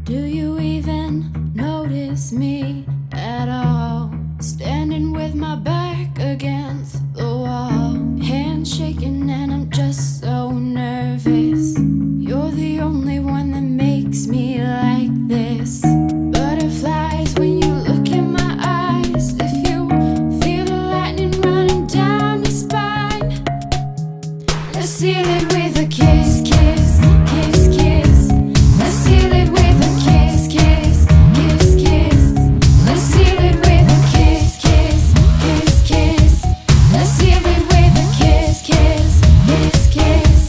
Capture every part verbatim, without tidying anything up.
Do you even notice me at all? Standing with my back against the wall, hands shaking and I'm just so nervous. You're the only one that makes me like this. Butterflies when you look in my eyes. If you feel the lightning running down your spine, let's seal it with a kiss, kiss, kiss, kiss. Let's seal it with a kiss, kiss, kiss, kiss. Let's seal it with a kiss, kiss, kiss, kiss. Let's seal it with a kiss, kiss, kiss, kiss.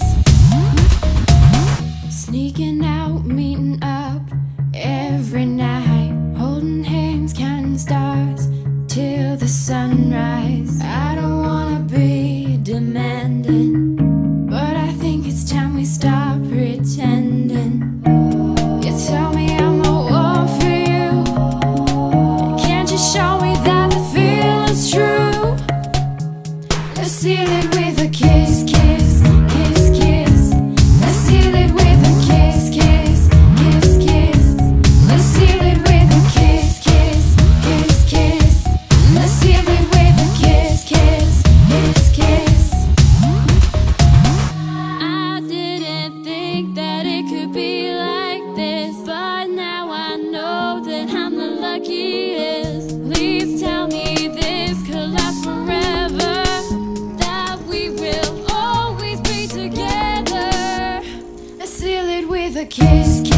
Sneaking out, meeting up every night, holding hands, counting stars till the sunrise. I don't wanna be demanding, but I think it's time we stop pretending. You tell me I'm the one for you. Can't you show me that the feeling's true? Let's seal it with a kiss, kiss, kiss, kiss. Let's seal it with a kiss, kiss, kiss, kiss. Let's seal it with a kiss, kiss, kiss, kiss. Let's seal it with a kiss, kiss, kiss, kiss. I didn't think that it could be like this, but now I know that I'm the luckiest. Please tell me this could last forever, that we will always be together. Let's seal it with a kiss, kiss.